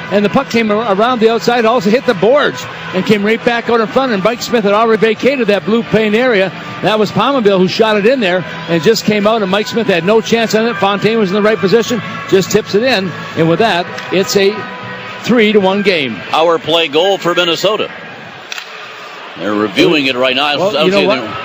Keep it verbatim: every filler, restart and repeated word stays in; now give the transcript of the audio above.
and the puck came around the outside, also hit the boards, and came right back out in front, and Mike Smith had already vacated that blue paint area. That was Palmerville who shot it in there, and just came out, and Mike Smith had no chance on it. Fontaine was in the right position, just tips it in, and with that, it's a three to one game. Power play goal for Minnesota. They're reviewing it right now. Well, you know what?